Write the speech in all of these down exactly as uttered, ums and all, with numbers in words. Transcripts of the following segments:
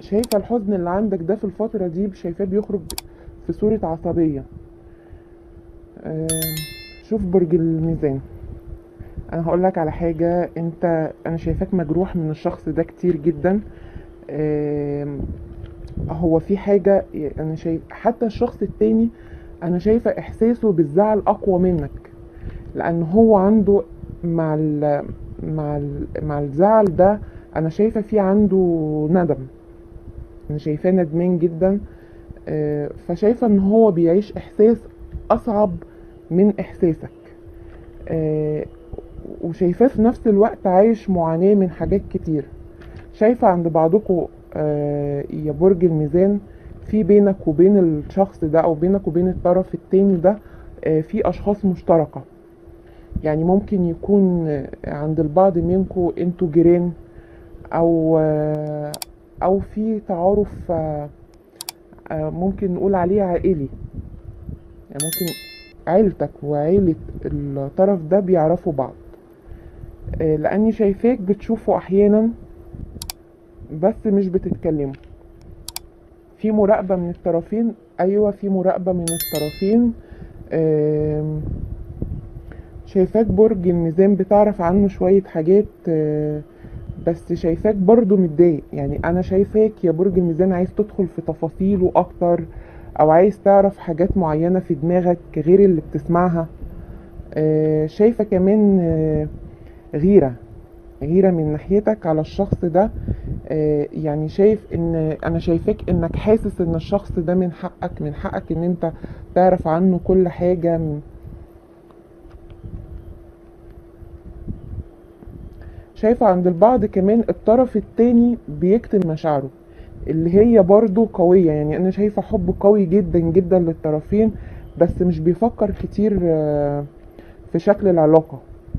شايفة الحزن اللي عندك ده في الفترة دي شايفاه بيخرج في صورة عصبية. آه، شوف برج الميزان، انا هقولك على حاجة. انت انا شايفاك مجروح من الشخص ده كتير جدا. آم، هو في حاجة، انا شايف حتى الشخص التاني انا شايفة احساسه بالزعل اقوى منك، لان هو عنده مع ال مع ال مع الزعل ده انا شايفة في عنده ندم. انا شايفاه ندمان جدا. آه، فشايفة ان هو بيعيش احساس اصعب من احساسك. آه، وشايفاه في نفس الوقت عايش معاناة من حاجات كتير. شايفة عند بعضكم آه، يا برج الميزان، في بينك وبين الشخص ده او بينك وبين الطرف التاني ده آه، في اشخاص مشتركة. يعني ممكن يكون آه، عند البعض منكم انتوا جيران، او آه، او في تعارف، آه، آه، ممكن نقول عليه عائلي. يعني ممكن عيلتك وعيلة الطرف ده بيعرفوا بعض. آه، لاني شايفاك بتشوفوا احيانا بس مش بتتكلموا. في مراقبة من الطرفين، ايوه في مراقبة من الطرفين. آم، شايفاك برج الميزان بتعرف عنه شوية حاجات، آه، بس شايفاك برضو متضايق. يعني انا شايفاك يا برج الميزان عايز تدخل في تفاصيله اكتر، او عايز تعرف حاجات معينة في دماغك غير اللي بتسمعها. آه، شايفة كمان آه، غيرة غيرة من ناحيتك على الشخص ده. آه، يعني شايف ان انا شايفاك انك حاسس ان الشخص ده من حقك من حقك ان انت تعرف عنه كل حاجة. شايفة عند البعض كمان الطرف التاني بيكتم مشاعره اللي هي برضو قوية. يعني انا شايفة حب قوي جدا جدا للطرفين، بس مش بيفكر كتير آه، في شكل العلاقة.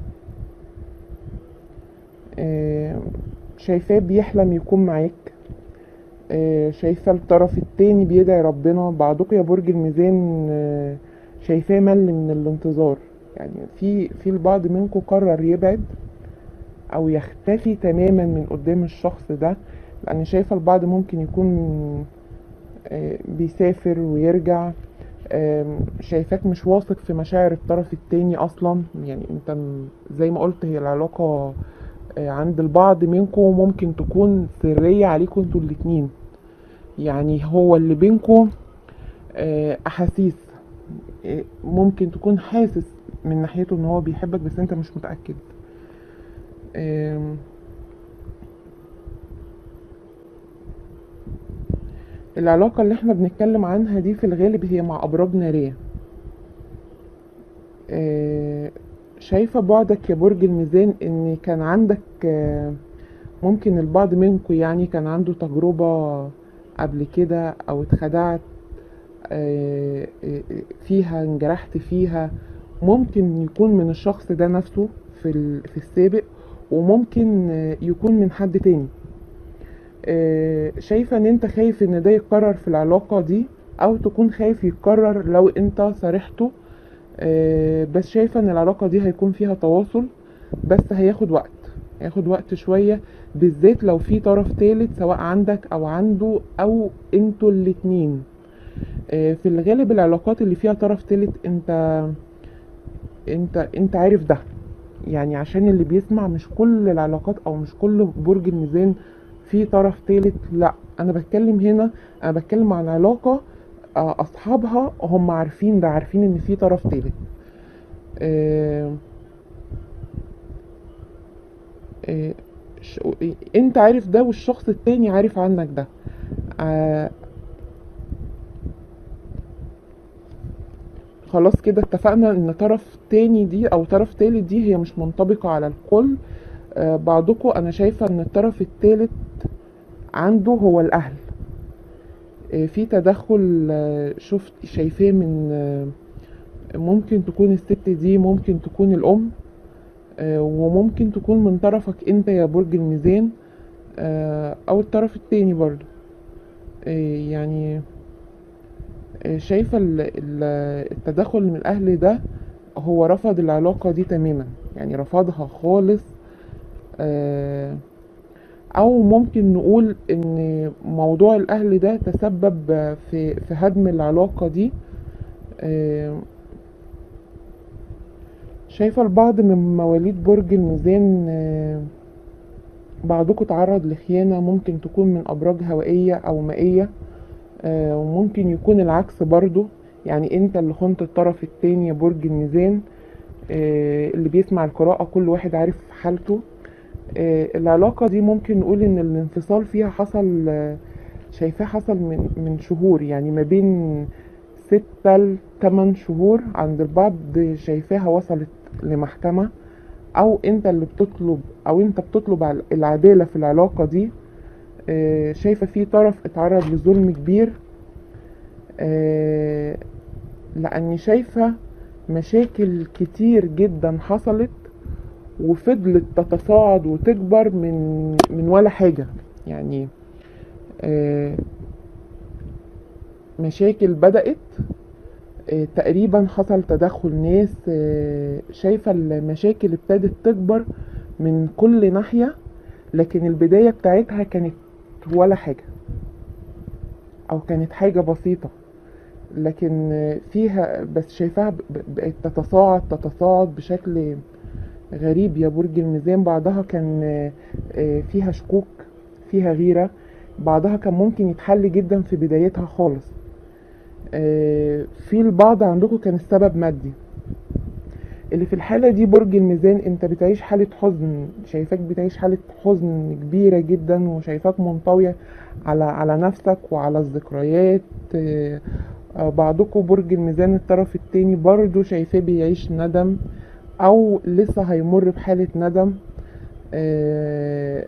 آه، شايفاه بيحلم يكون معاك. آه، شايفة الطرف التاني بيدعي ربنا. بعضكم يا برج الميزان آه، شايفاه مل من الانتظار. يعني في في البعض منكم قرر يبعد او يختفي تماما من قدام الشخص ده، لان شايفة البعض ممكن يكون آه، بيسافر ويرجع. آم، شايفاك مش واثق في مشاعر الطرف التاني اصلا. يعني انت م- زي ما قلت هي العلاقة آه، عند البعض منكم ممكن تكون سرية عليكم انتوا الاتنين. يعني هو اللي بينكم آه، احاسيس. آه، ممكن تكون حاسس من ناحيته ان هو بيحبك بس انت مش متأكد. آم، العلاقة اللي احنا بنتكلم عنها دي في الغالب هي مع ابراج نارية. آه، شايفة بعدك يا برج الميزان ان كان عندك آه، ممكن البعض منكم يعني كان عنده تجربة قبل كده او اتخدعت آه، آه، فيها، انجرحت فيها. ممكن يكون من الشخص ده نفسه في ال- في السابق، وممكن آه، يكون من حد تاني. آه، شايفة ان انت خايف ان ده يتكرر في العلاقة دي، او تكون خايف يتكرر لو انت صارحته. آه، بس شايفة ان العلاقة دي هيكون فيها تواصل، بس هياخد وقت هياخد وقت شوية، بالذات لو في طرف تالت سواء عندك او عنده او انتوا الاتنين. آه، في الغالب العلاقات اللي فيها طرف تالت انت انت انت عارف ده. يعني عشان اللي بيسمع، مش كل العلاقات او مش كل برج الميزان في طرف تالت، لا. انا بتكلم هنا انا بتكلم عن علاقة آه، اصحابها هم عارفين ده، عارفين ان في طرف تالت. آه، آه، ش- انت عارف ده والشخص التاني عارف عنك ده. آه، خلاص كده اتفقنا ان طرف تاني دي او طرف تالت دي هي مش منطبقة على الكل. آه، بعضكم انا شايفة ان الطرف التالت عنده هو الاهل. آه، في تدخل آه، شفت شايفاه من آه، ممكن تكون الست دي ممكن تكون الام، آه، وممكن تكون من طرفك انت يا برج الميزان، آه، او الطرف التاني برضو. آه، يعني آه، شايفة ال- ال- التدخل من الاهل ده هو رفض العلاقة دي تماما، يعني رفضها خالص. آه، او ممكن نقول ان موضوع الاهل ده تسبب في في هدم العلاقة دي. آه، شايفة البعض من مواليد برج الميزان آه، بعضكم تعرض لخيانة، ممكن تكون من ابراج هوائية او مائية، آه، وممكن يكون العكس برضو، يعني انت اللي خنت الطرف التاني يا برج الميزان. آه، اللي بيسمع القراءة كل واحد عارف حالته. آه، العلاقة دي ممكن نقول ان الانفصال فيها حصل، آه، شايفاه حصل من من شهور، يعني ما بين ستة لتمن شهور عند البعض. شايفاها وصلت لمحكمة، او انت اللي بتطلب او انت بتطلب ع- العدالة في العلاقة دي. آه، شايفة في طرف اتعرض لظلم كبير، آه، لاني شايفة مشاكل كتير جدا حصلت وفضلت تتصاعد وتكبر من من ولا حاجة، يعني آه، مشاكل بدأت، آه، تقريبا حصل تدخل ناس، آه، شايفة المشاكل ابتدت تكبر من كل ناحية، لكن البداية بتاعتها كانت ولا حاجة او كانت حاجة بسيطة، لكن آه، فيها بس شايفاها ب- ب- بقت تتصاعد تتصاعد بشكل غريب يا برج الميزان. بعضها كان آه، آه، فيها شكوك، فيها غيرة، بعضها كان ممكن يتحل جدا في بدايتها خالص. آه، في البعض عندكم كان السبب مادي. اللي في الحالة دي برج الميزان انت بتعيش حالة حزن، شايفاك بتعيش حالة حزن كبيرة جدا، وشايفاك منطوية على على نفسك وعلى الذكريات. آه، آه، بعضكم برج الميزان الطرف التاني برضو شايفاه بيعيش ندم، او لسه هيمر بحالة ندم. آه،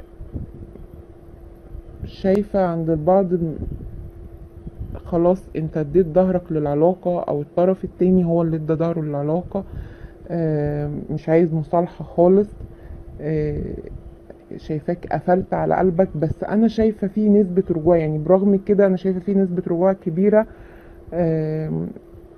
شايفة عند البعض م- خلاص انت اديت ظهرك للعلاقة، او الطرف التاني هو اللي ادى ظهره للعلاقة. آه، مش عايز مصالحة خالص. آه، شايفاك قفلت على قلبك، بس انا شايفة في نسبة رجوع، يعني برغم كده انا شايفة في نسبة رجوع كبيرة. آم،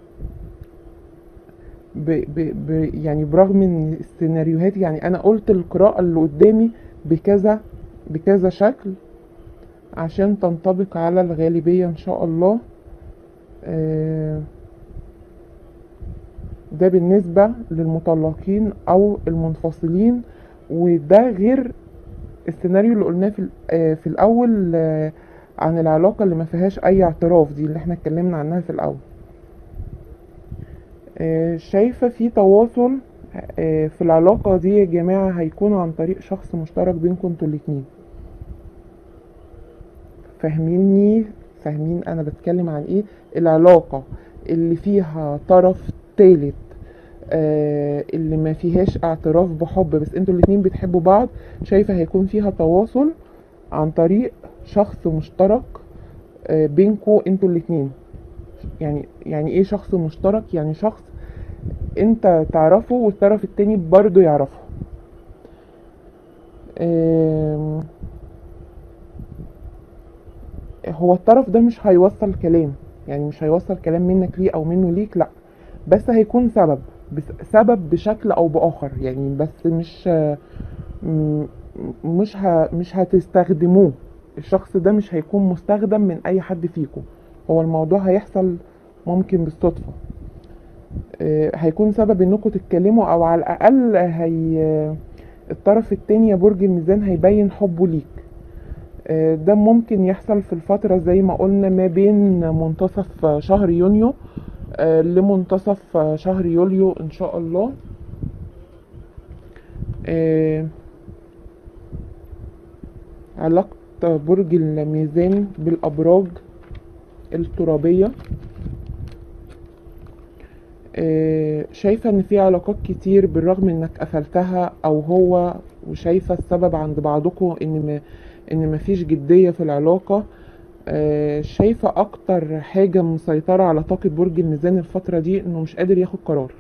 ب ب ب يعني برغم ان السيناريوهات، يعني انا قلت القراءة اللي قدامي بكذا بكذا شكل عشان تنطبق على الغالبية ان شاء الله. آه، ده بالنسبة للمطلقين او المنفصلين، وده غير السيناريو اللي قلناه في ال- آه، في الاول، آه، عن العلاقة اللي ما فيهاش اي اعتراف، دي اللي احنا اتكلمنا عنها في الاول. آه، شايفة في تواصل آه، في العلاقة دي يا جماعة، هيكون عن طريق شخص مشترك بينكم انتوا الاتنين. فاهميني؟ فاهمين انا بتكلم عن ايه؟ العلاقة اللي فيها طرف تالت، آه، اللي ما فيهاش اعتراف بحب، بس انتوا الاتنين بتحبوا بعض، شايفة هيكون فيها تواصل عن طريق شخص مشترك آه، بينكوا انتوا الاتنين. يعني يعني ايه شخص مشترك؟ يعني شخص انت تعرفه والطرف التاني برضه يعرفه. آم، هو الطرف ده مش هيوصل كلام، يعني مش هيوصل كلام منك ليه او منه ليك، لا، بس هيكون سبب، بس سبب بشكل او باخر، يعني بس مش م- مش ه... مش هتستخدموه. الشخص ده مش هيكون مستخدم من اي حد فيكم، هو الموضوع هيحصل ممكن بالصدفة. آه، هيكون سبب انكم تتكلموا، او على الاقل هي الطرف التاني يا برج الميزان هيبين حبه ليك. آه، ده ممكن يحصل في الفترة زي ما قلنا ما بين منتصف شهر يونيو آه، لمنتصف شهر يوليو ان شاء الله. آه، علاقة برج الميزان بالابراج الترابية، آه، شايفة ان في علاقات كتير بالرغم انك قفلتها او هو، وشايفة السبب عند بعضكم ان ما ان مفيش جدية في العلاقة. آه، شايفة اكتر حاجة مسيطرة على طاقة برج الميزان الفترة دي انه مش قادر ياخد قرار.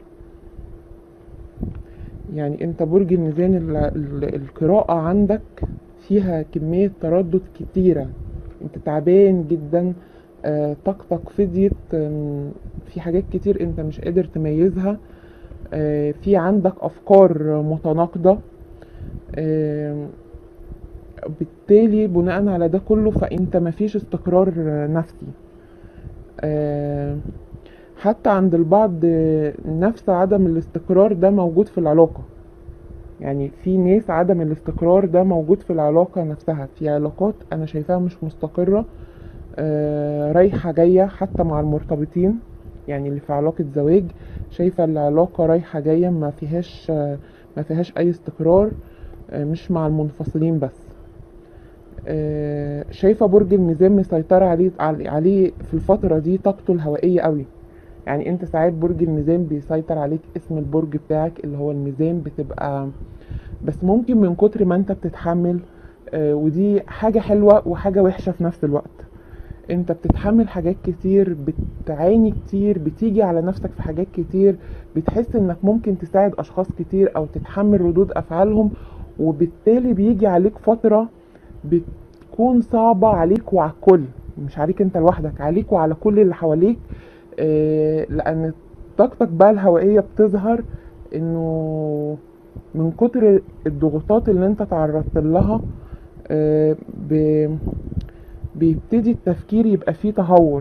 يعني انت برج الميزان ال- ال- القراءة عندك فيها كمية تردد كتيرة، انت تعبان جدا، آه، طاقتك فضيت، آم، في حاجات كتير انت مش قادر تميزها، آه، في عندك افكار متناقضة، آم، بالتالي بناء على ده كله فانت مفيش استقرار نفسي. آه، حتى عند البعض آه، نفس عدم الاستقرار ده موجود في العلاقة. يعني في ناس عدم الاستقرار ده موجود في العلاقة نفسها، في علاقات انا شايفاها مش مستقرة، آه، رايحة جاية حتى مع المرتبطين، يعني اللي في علاقة زواج شايفة العلاقة رايحة جاية ما فيهاش آه، ما فيهاش اي استقرار، آه، مش مع المنفصلين بس. آه، شايفة برج الميزان مسيطرة عليه عليه في الفترة دي طاقته الهوائية قوي. يعني انت ساعات برج الميزان بيسيطر عليك اسم البرج بتاعك اللي هو الميزان، بتبقى بس ممكن من كتر ما انت بتتحمل، آه، ودي حاجة حلوة وحاجة وحشة في نفس الوقت. انت بتتحمل حاجات كتير، بتعاني كتير، بتيجي على نفسك في حاجات كتير، بتحس انك ممكن تساعد اشخاص كتير او تتحمل ردود افعالهم، وبالتالي بيجي عليك فترة بتكون صعبة عليك وعلى الكل، مش عليك انت لوحدك، عليك وعلى كل اللي حواليك. آه، لان طاقتك بقى الهوائية بتظهر انه من كتر الضغوطات اللي انت تعرضت لها، آه، ب- بيبتدي التفكير يبقى فيه تهور.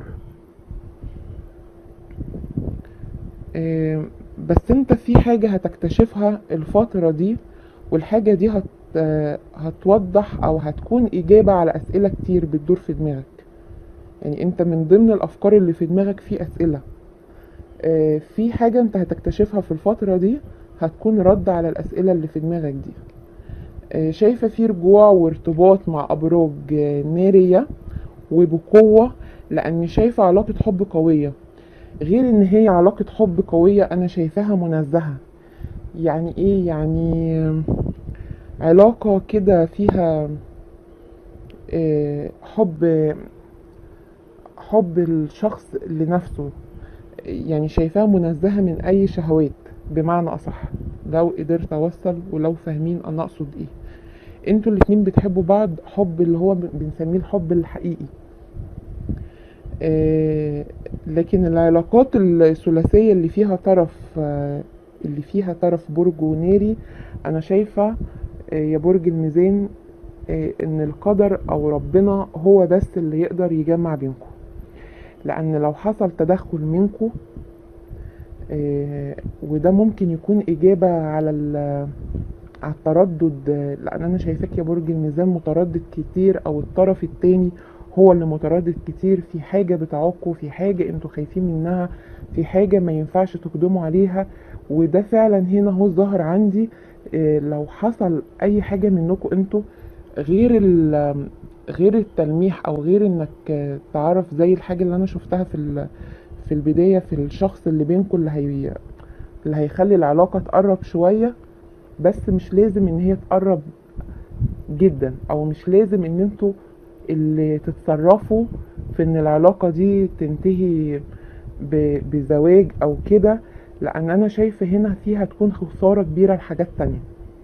آه، بس انت في حاجة هتكتشفها الفترة دي، والحاجة دي هت آه، هتوضح او هتكون اجابة على اسئلة كتير بتدور في دماغك. يعني انت من ضمن الافكار اللي في دماغك في اسئلة، آه، في حاجة انت هتكتشفها في الفترة دي هتكون رد على الاسئلة اللي في دماغك دي. آه، شايفة في رجوع وارتباط مع ابراج آه، نارية وبقوة، لاني شايفة علاقة حب قوية. غير ان هي علاقة حب قوية انا شايفاها منزهة. يعني ايه؟ يعني علاقة كده فيها آه، حب حب الشخص لنفسه، يعني شايفاها منزهة من اي شهوات بمعنى اصح، لو قدرت اوصل ولو فاهمين انا اقصد ايه. انتوا الاتنين بتحبوا بعض حب اللي هو بنسميه الحب الحقيقي. آه، لكن العلاقات الثلاثية اللي فيها طرف آه، اللي فيها طرف برج وناري، انا شايفة آه، يا برج الميزان آه، ان القدر او ربنا هو بس اللي يقدر يجمع بينكم. لان لو حصل تدخل منكم، آه، وده ممكن يكون اجابة على ال- على التردد، آه، لان انا شايفاك يا برج الميزان متردد كتير، او الطرف التاني هو اللي متردد كتير في حاجة بتعوقه، في حاجة انتوا خايفين منها، في حاجة ما ينفعش تقدموا عليها. وده فعلا هنا هو ظاهر عندي. آه، لو حصل اي حاجة منكم انتوا غير ال غير التلميح او غير انك آه، تعرف زي الحاجة اللي انا شفتها في ال- في البداية في الشخص اللي بينكم، اللي هي اللي هيخلي العلاقة تقرب شوية، بس مش لازم ان هي تقرب جدا، او مش لازم ان انتوا اللي تتصرفوا في ان العلاقة دي تنتهي ب- بزواج او كده. لان انا شايفة هنا فيها تكون خسارة كبيرة لحاجات تانية.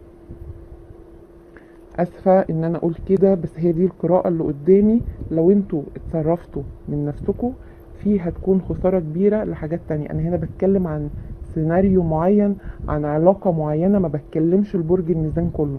اسفة ان انا اقول كده، بس هي دي القراءة اللي قدامي. لو انتوا اتصرفتوا من نفسكوا في هتكون خسارة كبيرة لحاجات تانية. انا هنا بتكلم عن سيناريو معين، عن علاقة معينة، ما بتكلمش البرج الميزان كله.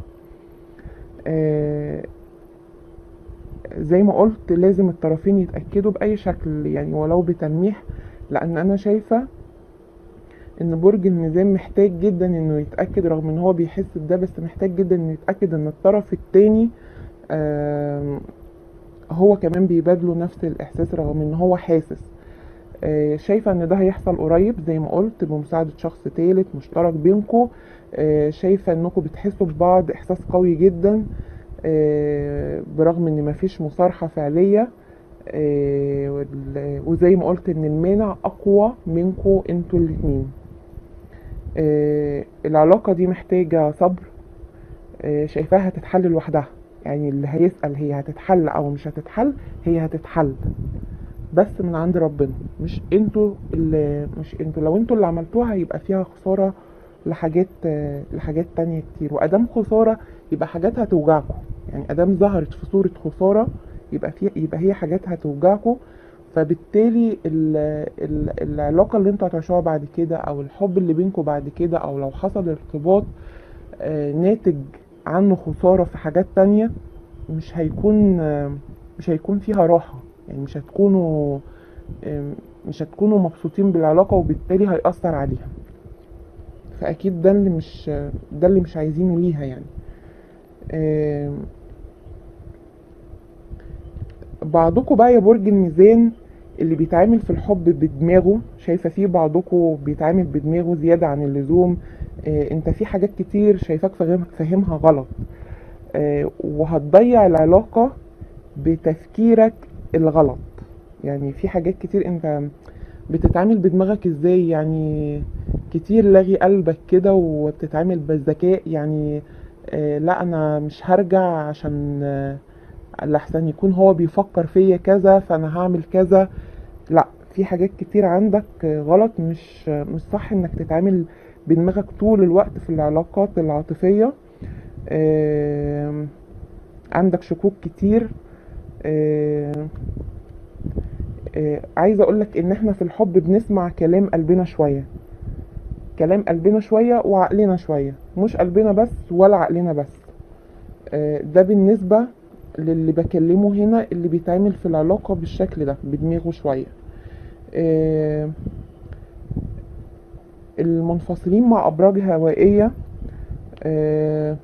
آه زي ما قلت لازم الطرفين يتأكدوا بأي شكل، يعني ولو بتلميح. لأن أنا شايفة إن برج الميزان محتاج جدا إنه يتأكد، رغم إن هو بيحس بده، بس محتاج جدا إنه يتأكد إن الطرف التاني آه هو كمان بيبادله نفس الإحساس، رغم إن هو حاسس. آه شايفة إن ده هيحصل قريب زي ما قلت بمساعدة شخص تالت مشترك بينكو. آه شايفة إنكم بتحسوا ببعض إحساس قوي جدا، آه برغم إن مفيش مصارحة فعلية. آه، وال- وزي ما قلت ان المانع اقوى منكوا انتوا الاتنين. آه، العلاقة دي محتاجة صبر. آه، شايفاها هتتحل لوحدها. يعني اللي هيسأل هي هتتحل او مش هتتحل، هي هتتحل بس من عند ربنا، مش انتوا اللي مش انتوا لو انتوا اللي عملتوها يبقى فيها خسارة لحاجات آه، لحاجات تانية كتير. وادام خسارة يبقى حاجات هتوجعكم. يعني ادام ظهرت في صورة خسارة يبقى في يبقى هي حاجات هتوجعكم. فبالتالي ال ال العلاقة اللي انتوا هتعيشوها بعد كده، او الحب اللي بينكم بعد كده، او لو حصل ارتباط آه، ناتج عنه خسارة في حاجات تانية، مش هيكون مش هيكون فيها راحة، يعني مش هتكونوا مش هتكونوا مبسوطين بالعلاقة، وبالتالي هيأثر عليها. فأكيد ده اللي مش ده اللي مش عايزينه ليها يعني. آم، بعضكم بقى يا برج الميزان اللي بيتعامل في الحب بدماغه، شايفة فيه بعضكم بيتعامل بدماغه زيادة عن اللزوم. آه، انت في حاجات كتير شايفاك فاهم- فاهمها غلط، آه، وهتضيع العلاقة بتفكيرك الغلط. يعني في حاجات كتير انت بتتعامل بدماغك ازاي، يعني كتير لاغي قلبك كده وبتتعامل بالذكاء، يعني آه لا انا مش هرجع عشان آه لحسن يكون هو بيفكر فيا كذا فانا هعمل كذا. لا، في حاجات كتير عندك آه غلط، مش آه مش صح انك تتعامل بدماغك طول الوقت في العلاقات العاطفية. آه عندك شكوك كتير. آه آه عايزة اقولك ان احنا في الحب بنسمع كلام قلبنا شوية، كلام قلبنا شوية وعقلنا شوية، مش قلبنا بس ولا عقلنا بس. آه، ده بالنسبة للي بكلمه هنا، اللي بيتعامل في العلاقة بالشكل ده بدماغه شوية. آه، المنفصلين مع أبراج هوائية، آه،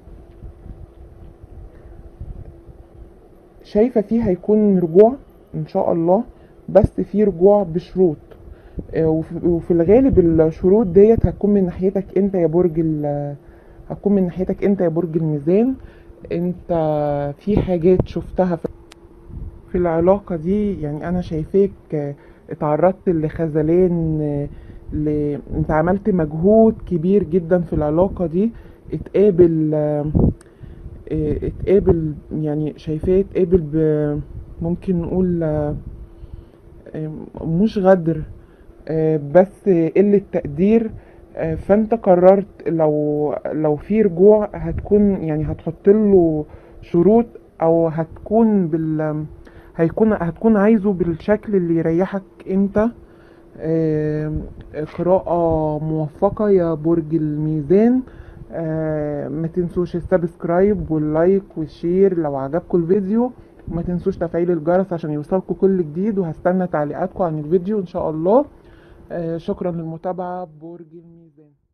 شايفة فيه هيكون رجوع إن شاء الله، بس في رجوع بشروط. آه، وفي وفي الغالب الشروط ديت هتكون من ناحيتك انت يا برج ال هتكون من ناحيتك انت يا برج الميزان. انت في حاجات شفتها في في العلاقة دي، يعني أنا شايفاك آه، اتعرضت لخذلان، آه، ل... انت عملت مجهود كبير جدا في العلاقة دي. اتقابل آه، آه، اتقابل يعني شايفاه اتقابل ب ممكن نقول آه، آه، مش غدر، آه، بس قلة تقدير. آه، فانت قررت لو لو في رجوع هتكون يعني هتحط له شروط، او هتكون بال هيكون هتكون عايزه بالشكل اللي يريحك انت. آه، قراءة موفقة يا برج الميزان. آه، ما تنسوش السبسكرايب واللايك والشير لو عجبكم الفيديو، وما تنسوش تفعيل الجرس عشان يوصلكم كل جديد، وهستنى تعليقاتكم عن الفيديو ان شاء الله. آه، شكرا للمتابعة برج الميزان.